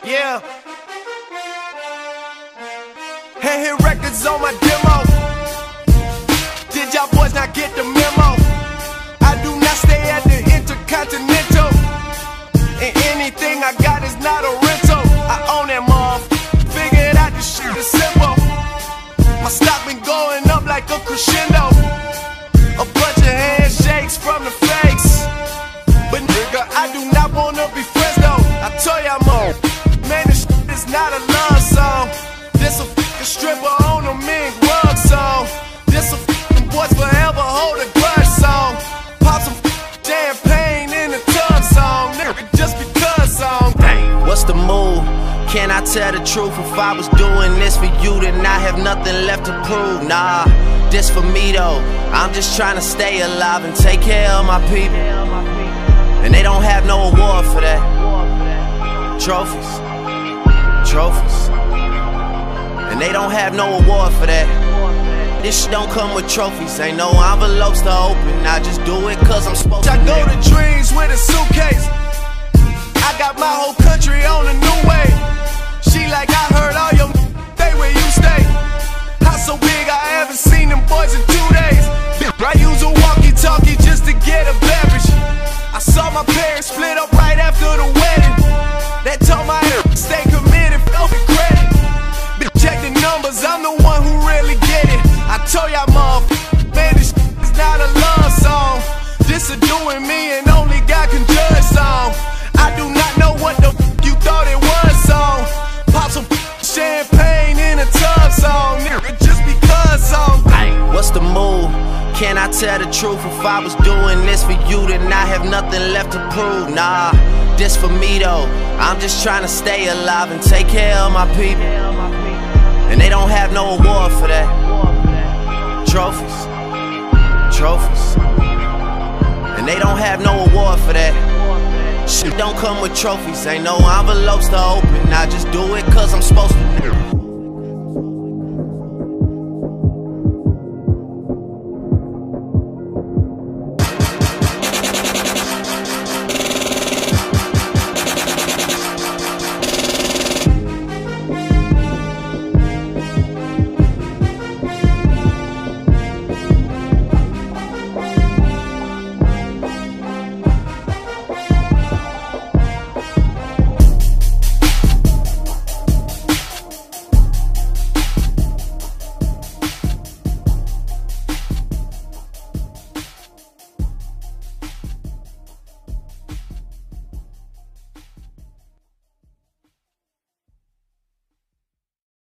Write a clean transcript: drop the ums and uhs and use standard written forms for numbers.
Yeah. Hit records on my demo. Did y'all boys not get the memo? I do not stay at the Intercontinental, and anything I got is not a rental. I own that motherfucker. Figured out this shit is simple. My stock been going up like a crescendo. A bunch of handshakes from the fakes, but nigga, I do not wanna be friends though. I tell y'all more, man, this shit is not a love song. This a fucking stripper on a mink rug song. This a fucking boys forever hold a grudge song. Pop some champagne in a tub song, nigga, just because song. Dang, what's the move? Can I tell the truth? If I was doing this for you, then I have nothing left to prove. Nah, this for me though. I'm just trying to stay alive and take care of my people, and they don't have no award for that. Trophies, and they don't have no award for that. This shit don't come with trophies, ain't no envelopes to open. I just do it cause I'm supposed to. I go to dreams with a suitcase. I got my whole country on a new way. She like, I heard all your stay where you stay. House so big I haven't seen them boys in 2 days. I use a walkie-talkie just to get a beverage. I saw my parents split up right after the wedding. That told my stay committed, felt the credit. Check the numbers, I'm the one who really get it. I told y'all motherfuckers, man, this is not a love song. This a doing me and only God can judge song. I do not know what the you thought it was song. Pop some champagne in a tub song, nigga, just because song. What's the move? Can I tell the truth? If I was doing this for you, then I have nothing left to prove. Nah, this for me though. I'm just trying to stay alive and take care of my people, and they don't have no award for that. Trophies, and they don't have no award for that. Shit don't come with trophies, ain't no envelopes to open. I just do it cause I'm supposed to.